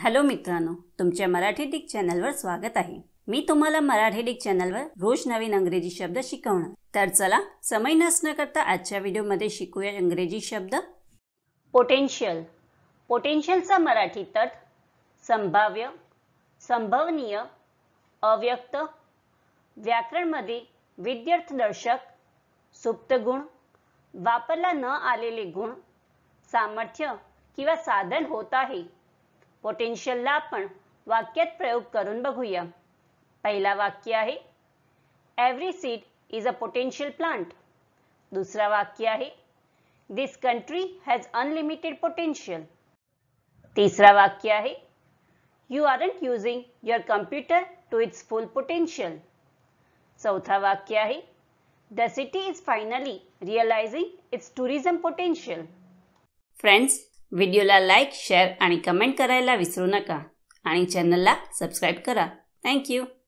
Hello मित्रांनो, तुमच्या Marathi Dick चॅनलवर स्वागत आहे। मी तुम्हाला मराठी डिक चॅनलवर रोज नवीन इंग्रजी शब्द शिकवणार। तर चला समय नष्ट न करता आजच्या व्हिडिओमध्ये शिकूया इंग्रजी शब्द। पोटेन्शियल। पोटेन्शियलचा मराठी अर्थ संभाव्य, संभवनीय, अव्यक्त, व्याकरणमध्ये विद्यार्थदर्शक, सुप्त गुण, वापरला न आलेले गुण, सामर्थ्य किंवा साधन होत आहे। पोटेन्शियलला आपण वाक्यात प्रयोग करून बघूया। पहिला वाक्य आहे every seed is a potential plant. दुसरा वाक्य आहे this country has unlimited potential. तिसरा वाक्य आहे you aren't using your computer to its full potential. चौथा वाक्य आहे the city is finally realising its tourism potential. Friends, व्हिडिओला लाईक, शेअर आणि कमेंट करायला विसरू नका आणि चॅनलला सबस्क्राईब करा। Thank you.